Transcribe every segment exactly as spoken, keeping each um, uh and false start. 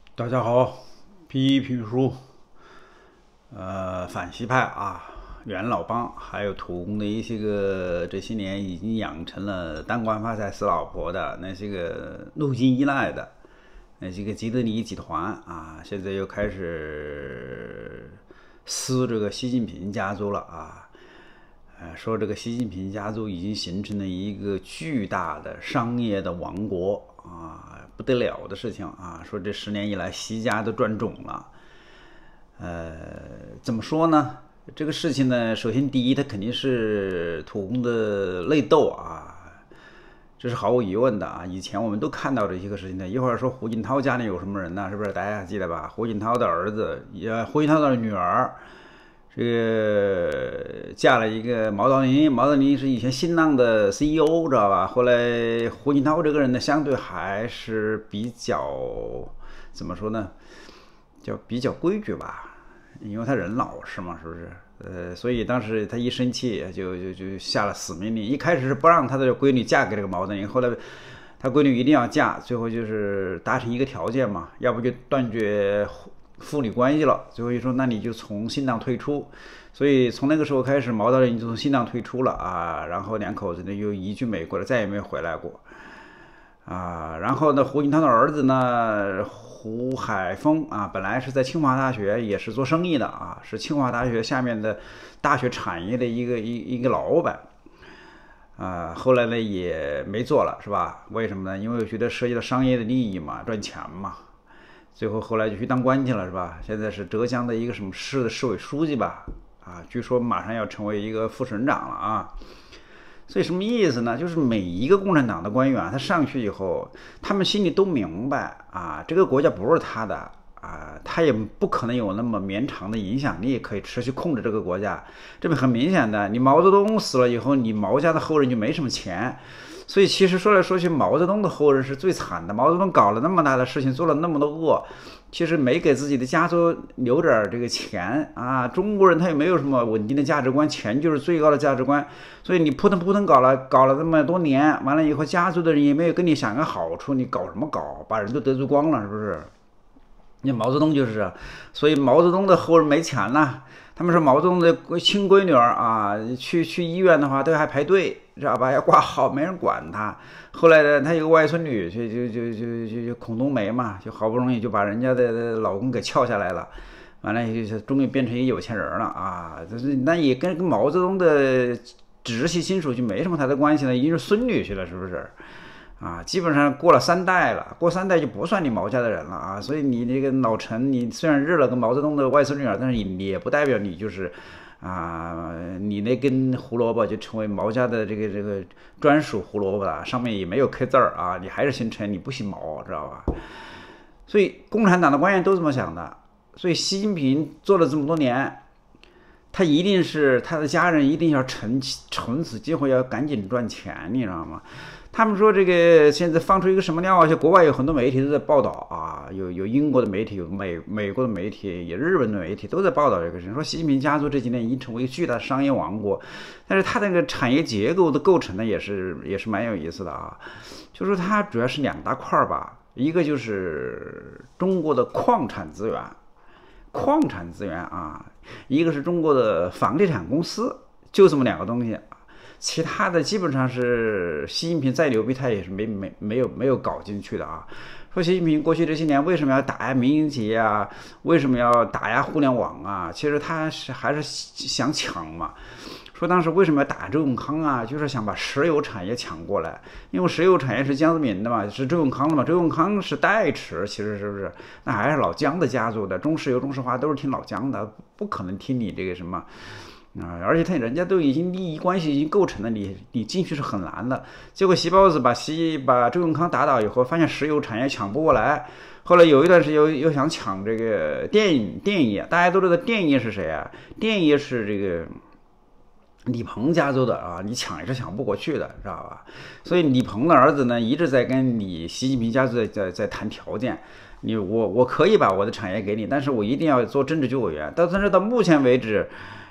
大家好，批评书，呃，反西派啊，元老帮，还有土公的一些个这些年已经养成了当官发财死老婆的那些个路径依赖的那些个既得利益集团啊，现在又开始撕这个习近平家族了啊。呃，说这个习近平家族已经形成了一个巨大的商业的王国啊，不得了的事情啊！说这十年以来，习家都赚肿了。呃，怎么说呢？这个事情呢，首先第一，它肯定是土公的内斗啊，这是毫无疑问的啊。以前我们都看到这些个事情的。一会儿说胡锦涛家里有什么人呢？是不是大家还记得吧？胡锦涛的儿子，也胡锦涛的女儿。这个嫁了一个毛道林，毛道林是以前新浪的 C E O， 知道吧？后来胡锦涛这个人呢，相对还是比较怎么说呢，叫比较规矩吧，因为他人老实嘛，是不是？呃，所以当时他一生气就就就下了死命令，一开始是不让他的闺女嫁给这个毛道林，后来他闺女一定要嫁，最后就是达成一个条件嘛，要不就断绝父女关系了，最后一说，那你就从新浪退出。所以从那个时候开始，毛道林就从新浪退出了啊，然后两口子呢又移居美国了，再也没有回来过啊。然后呢，胡锦涛的儿子呢，胡海峰啊，本来是在清华大学也是做生意的啊，是清华大学下面的大学产业的一个一一个老板啊，后来呢也没做了，是吧？为什么呢？因为我觉得涉及到商业的利益嘛，赚钱嘛。最后后来就去当官去了，是吧？现在是浙江的一个什么市的市委书记吧？啊，据说马上要成为一个副省长了啊。所以什么意思呢？就是每一个共产党的官员，他上去以后，他们心里都明白啊，这个国家不是他的啊，他也不可能有那么绵长的影响力可以持续控制这个国家。这边很明显的，你毛泽东死了以后，你毛家的后人就没什么钱。所以其实说来说去，毛泽东的后人是最惨的。毛泽东搞了那么大的事情，做了那么多恶，其实没给自己的家族留点这个钱啊。中国人他也没有什么稳定的价值观，钱就是最高的价值观。所以你扑腾扑腾搞了搞了这么多年，完了以后家族的人也没有跟你想个好处，你搞什么搞？把人都得罪光了，是不是？你毛泽东就是啊，所以毛泽东的后人没钱呐。他们说毛泽东的亲闺女儿啊，去去医院的话都还排队，知道吧？要挂号，没人管他。后来呢，他有个外孙女，就就就就就就孔冬梅嘛，就好不容易就把人家的老公给撬下来了，完了就终于变成一个有钱人了啊！就是那也跟跟毛泽东的直系亲属就没什么太大关系了，已经是孙女去了，是不是？啊，基本上过了三代了，过三代就不算你毛家的人了啊，所以你这个老陈，你虽然认了个毛泽东的外孙女儿，但是也不代表你就是啊，你那根胡萝卜就成为毛家的这个这个专属胡萝卜了，上面也没有 K 字儿啊，你还是姓陈，你不姓毛，知道吧？所以共产党的官员都这么想的，所以习近平做了这么多年，他一定是他的家人一定要趁趁此机会要赶紧赚钱，你知道吗？他们说这个现在放出一个什么料啊？就国外有很多媒体都在报道啊，有有英国的媒体，有美美国的媒体，有日本的媒体都在报道这个事情。说习近平家族这几年已经成为一个巨大的商业王国，但是它那个产业结构的构成呢，也是也是蛮有意思的啊。就说它主要是两大块吧，一个就是中国的矿产资源，矿产资源啊，一个是中国的房地产公司，就这么两个东西。其他的基本上是习近平再牛逼，他也是没没没有没有搞进去的啊。说习近平过去这些年为什么要打压民营企业啊？为什么要打压互联网啊？其实他是还是想抢嘛。说当时为什么要打周永康啊？就是想把石油产业抢过来，因为石油产业是江泽民的嘛，是周永康的嘛。周永康是代持，其实是不是？那还是老江的家族的，中石油、中石化都是听老江的，不可能听你这个什么。啊，而且他人家都已经利益关系已经构成了，你你进去是很难的。结果习包子把习把周永康打倒以后，发现石油产业抢不过来。后来有一段时间又又想抢这个电影电业，大家都知道电业是谁啊？电业是这个李鹏家族的啊，你抢也是抢不过去的，知道吧？所以李鹏的儿子呢一直在跟你习近平家族在在在谈条件。你我我可以把我的产业给你，但是我一定要做政治局委员。但是到目前为止。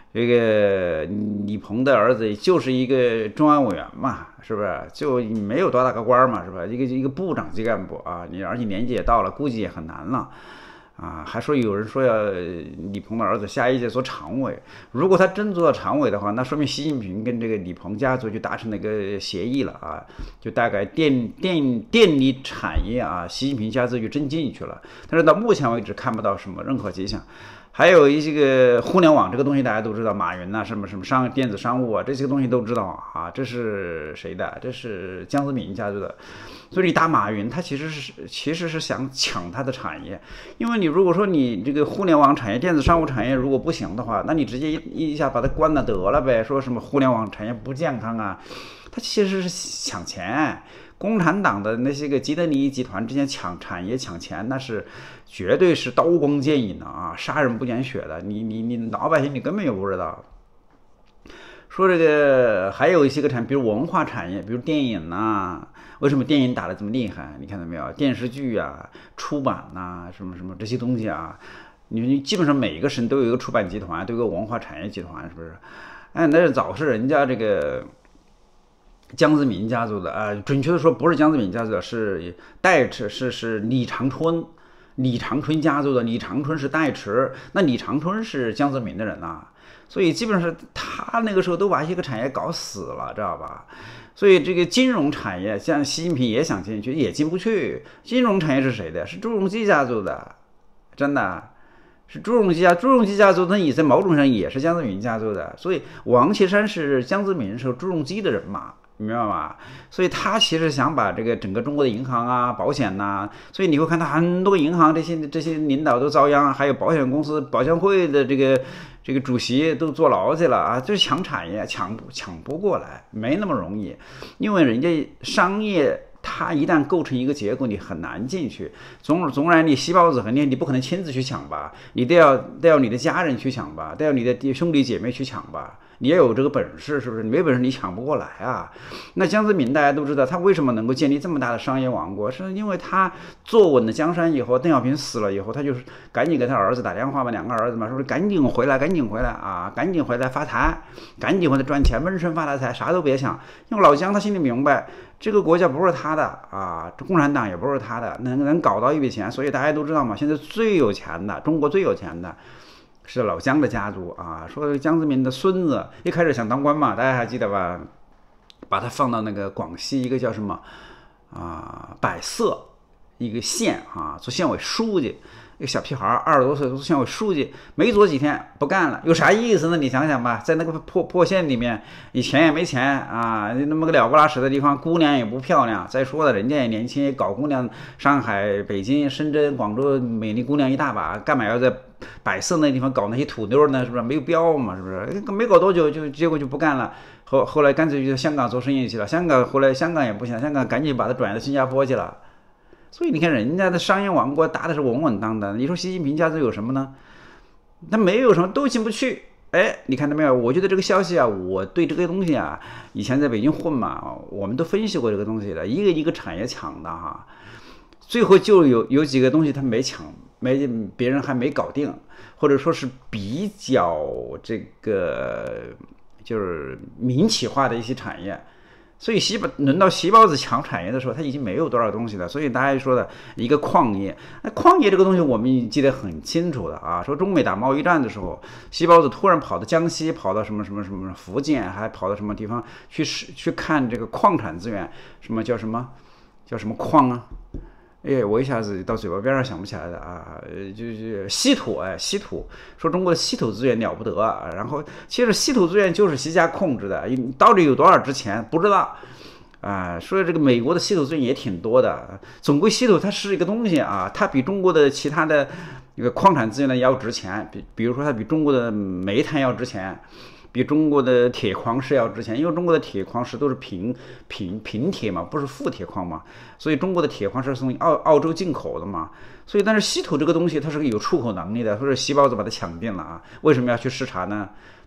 这个李鹏的儿子就是一个中央委员嘛，是不是？就没有多大个官嘛，是吧？一个一个部长级干部啊，你而且年纪也到了，估计也很难了。啊，还说有人说要李鹏的儿子下一届做常委，如果他真做到常委的话，那说明习近平跟这个李鹏家族就达成了一个协议了啊，就大概电电电力产业啊，习近平家族就真进去了。但是到目前为止看不到什么任何迹象。还有一些个互联网这个东西大家都知道，马云呐、啊，什么什么商电子商务啊，这些个东西都知道啊，这是谁的？这是江泽民家族的。所以你打马云，他其实是其实是想抢他的产业，因为你如果说你这个互联网产业、电子商务产业如果不行的话，那你直接一一下把它关了得了呗。说什么互联网产业不健康啊，他其实是抢钱。共产党的那些个既得利益集团之间抢产业、抢钱，那是绝对是刀光剑影的啊，杀人不见血的。你你你老百姓你根本就不知道。说这个还有一些个产业，比如文化产业，比如电影啊，为什么电影打得这么厉害？你看到没有？电视剧啊、出版啊，什么什么这些东西啊，你你基本上每一个省都有一个出版集团，都有一个文化产业集团，是不是？哎，那是早是人家这个江泽民家族的啊、呃，准确的说不是江泽民家族的，是代持，是是李长春，李长春家族的。李长春是代持，那李长春是江泽民的人啊，所以基本上是他那个时候都把一个产业搞死了，知道吧？所以这个金融产业，像习近平也想进去，也进不去。金融产业是谁的？是朱镕基家族的，真的。是朱镕基家，朱镕基家族，那也在某种上也是江泽民家族的，所以王岐山是江泽民是朱镕基的人嘛，你明白吗？所以他其实想把这个整个中国的银行啊、保险呐、啊，所以你会看到很多银行这些这些领导都遭殃，还有保险公司、保险会的这个这个主席都坐牢去了啊，就是抢产业，抢不抢不过来，没那么容易，因为人家商业。它一旦构成一个结构，你很难进去。总总然你吸包子很厉害，你不可能亲自去抢吧？你得要得要你的家人去抢吧，得要你的兄弟姐妹去抢吧。你也有这个本事，是不是？你没本事你抢不过来啊。那江泽民大家都知道，他为什么能够建立这么大的商业王国，是因为他坐稳了江山以后，邓小平死了以后，他就是赶紧给他儿子打电话嘛，两个儿子嘛，说赶紧回来，赶紧回来啊，赶紧回来发财，赶紧回来赚钱，闷声发大财，啥都别想。因为老江他心里明白，这个国家不是他的啊，这共产党也不是他的，能能搞到一笔钱，所以大家都知道嘛，现在最有钱的，中国最有钱的。是老江的家族啊，说江泽民的孙子一开始想当官嘛，大家还记得吧？把他放到那个广西一个叫什么啊百色一个县啊，做县委书记，一个小屁孩二十多岁做县委书记，没做几天不干了，有啥意思呢？你想想吧，在那个破破县里面，你钱也没钱啊，那么个了不拉屎的地方，姑娘也不漂亮。再说了，人家也年轻，也搞姑娘，上海、北京、深圳、广州美丽姑娘一大把，干嘛要在百色那地方搞那些土妞呢？是不是没有标嘛？是不是？没搞多久就结果就不干了，后后来干脆就到香港做生意去了。香港后来香港也不行，香港赶紧把他转到新加坡去了。所以你看人家的商业王国打的是稳稳当当的。你说习近平家族有什么呢？他没有什么，都进不去。哎，你看到没有？我觉得这个消息啊，我对这个东西啊，以前在北京混嘛，我们都分析过这个东西的，一个一个产业抢的哈，最后就有有几个东西他没抢。没别人还没搞定，或者说是比较这个就是民企化的一些产业，所以习轮到习包子抢产业的时候，他已经没有多少东西了。所以大家说的一个矿业，那矿业这个东西我们记得很清楚的啊。说中美打贸易战的时候，习包子突然跑到江西，跑到什么什么什么福建，还跑到什么地方去去看这个矿产资源，什么叫什么叫什么矿啊？哎，我一下子到嘴巴边上想不起来的啊，就是稀土，哎，稀土，说中国的稀土资源了不得啊。然后其实稀土资源就是习家控制的，到底有多少值钱不知道啊。说这个美国的稀土资源也挺多的，总归稀土它是一个东西啊，它比中国的其他的这个矿产资源呢要值钱，比比如说它比中国的煤炭要值钱。比中国的铁矿石要值钱，因为中国的铁矿石都是平平平铁嘛，不是富铁矿嘛，所以中国的铁矿石是从澳澳洲进口的嘛，所以但是稀土这个东西它是个有出口能力的，或者习包子把它抢定了啊。为什么要去视察呢？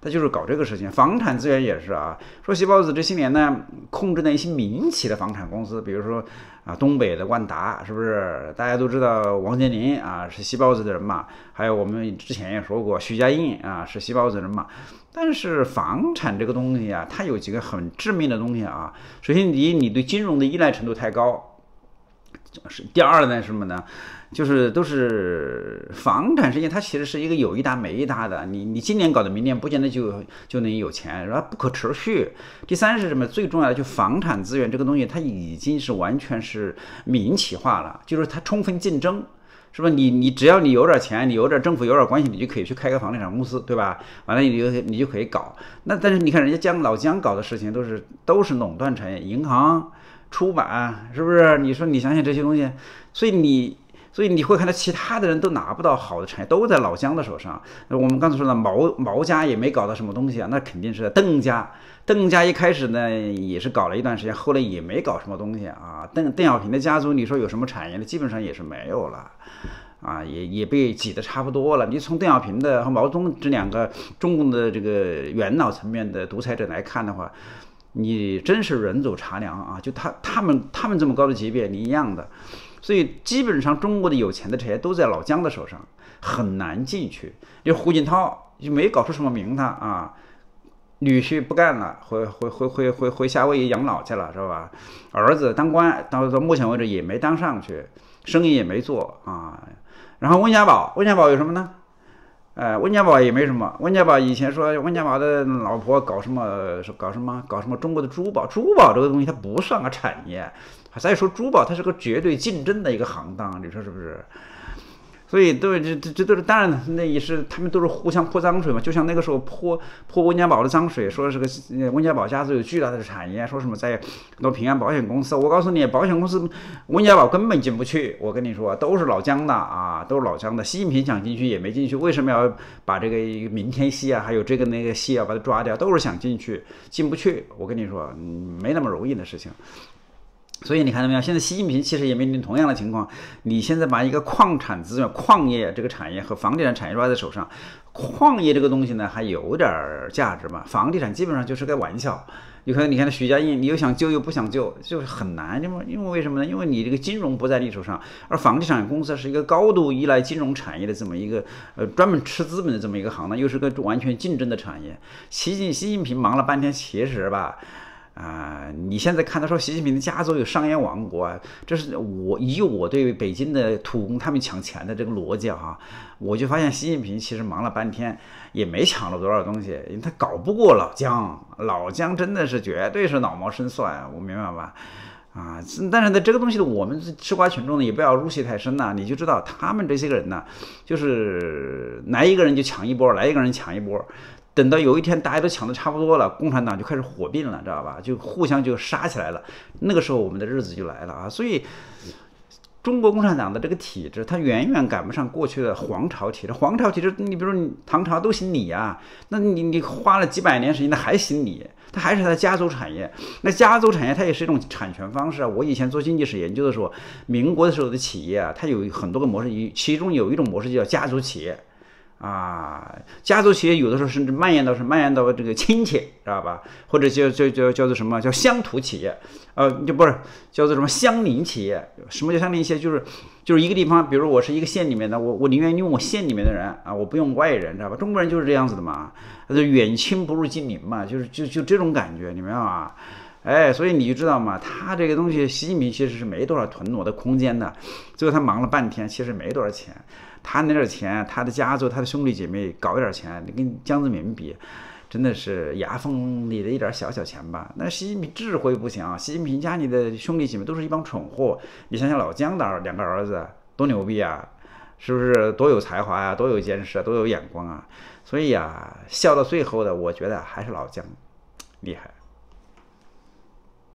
他就是搞这个事情。房产资源也是啊，说习包子这些年呢，控制了一些民企的房产公司，比如说啊，东北的万达，是不是？大家都知道王健林啊是习包子的人嘛，还有我们之前也说过许家印啊是习包子的人嘛。但是房产这个东西啊，它有几个很致命的东西啊。首先，第一，你对金融的依赖程度太高。是第二呢，什么呢？就是都是房产事业，它其实是一个有一搭没一搭的。你你今年搞的，明年不见得就就能有钱，然后不可持续。第三是什么？最重要的就房产资源这个东西，它已经是完全是民企化了，就是它充分竞争。是吧？你你只要你有点钱，你有点政府有点关系，你就可以去开个房地产公司，对吧？完了你就你就可以搞。那但是你看人家江老姜搞的事情都是都是垄断产业，银行、出版，是不是？你说你想想这些东西，所以你所以你会看到其他的人都拿不到好的产业，都在老姜的手上。我们刚才说的毛毛家也没搞到什么东西啊，那肯定是邓家。邓家一开始呢也是搞了一段时间，后来也没搞什么东西啊。邓邓小平的家族，你说有什么产业呢？基本上也是没有了，啊，也也被挤得差不多了。你从邓小平的和毛泽东这两个中共的这个元老层面的独裁者来看的话，你真是人走茶凉啊！就他他们他们这么高的级别，你一样的。所以基本上中国的有钱的产业都在老姜的手上，很难进去。就胡锦涛就没搞出什么名堂啊。女婿不干了，回回回回回回夏威夷养老去了，是吧？儿子当官，到到目前为止也没当上去，生意也没做啊。然后温家宝，温家宝有什么呢？呃，温家宝也没什么。温家宝以前说温家宝的老婆搞什么搞什么搞什么中国的珠宝，珠宝这个东西它不算个产业。再说珠宝，它是个绝对竞争的一个行当，你说是不是？所以都这这这都是当然，那也是他们都是互相泼脏水嘛。就像那个时候泼泼温家宝的脏水，说是个温家宝家族有巨大的产业，说什么在很多平安保险公司。我告诉你，保险公司温家宝根本进不去。我跟你说，都是老姜的啊，都是老姜的。习近平想进去也没进去，为什么要把这个明天系啊，还有这个那个系啊，把它抓掉？都是想进去，进不去。我跟你说，没那么容易的事情。所以你看到没有？现在习近平其实也面临同样的情况。你现在把一个矿产资源、矿业这个产业和房地产产业抓在手上，矿业这个东西呢还有点价值嘛，房地产基本上就是个玩笑。你看，你看许家印，你又想救又不想救，就是很难。因为因为为什么呢？因为你这个金融不在你手上，而房地产公司是一个高度依赖金融产业的这么一个呃专门吃资本的这么一个行当，又是个完全竞争的产业。习近习近平忙了半天，其实吧。啊、呃，你现在看到说习近平的家族有商业王国啊，这是我以我对北京的土工他们抢钱的这个逻辑哈，我就发现习近平其实忙了半天也没抢了多少东西，因为他搞不过老姜，老姜真的是绝对是老谋深算，我明白吧？啊，但是呢，这个东西我们吃瓜群众呢也不要入戏太深呐、啊，你就知道他们这些个人呢，就是来一个人就抢一波，来一个人抢一波。等到有一天大家都抢的差不多了，共产党就开始火并了，知道吧？就互相就杀起来了。那个时候我们的日子就来了啊！所以，中国共产党的这个体制，它远远赶不上过去的皇朝体制。皇朝体制，你比如说你唐朝都姓李啊，那你你花了几百年时间，那还姓李，它还是它的家族产业。那家族产业它也是一种产权方式啊。我以前做经济史研究的时候，民国的时候的企业啊，它有很多个模式，其中有一种模式叫家族企业。啊，家族企业有的时候甚至蔓延到是蔓延到这个亲戚，知道吧？或者叫叫叫叫做什么叫乡土企业，呃，就不是叫做什么乡邻企业。什么叫乡邻企业？就是就是一个地方，比如我是一个县里面的，我我宁愿用我县里面的人啊，我不用外人，知道吧？中国人就是这样子的嘛，就远亲不如近邻嘛，就是就就这种感觉，你明白吗？哎，所以你就知道嘛，他这个东西，习近平其实是没多少囤挪的空间的，最后他忙了半天，其实没多少钱。他那点钱，他的家族、他的兄弟姐妹搞一点钱，你跟江泽民比，真的是牙缝里的一点小小钱吧。那习近平智慧不行啊，习近平家里的兄弟姐妹都是一帮蠢货。你想想老姜的两个儿子多牛逼啊，是不是多有才华啊，多有见识啊，多有眼光啊？所以啊，笑到最后的，我觉得还是老姜厉害。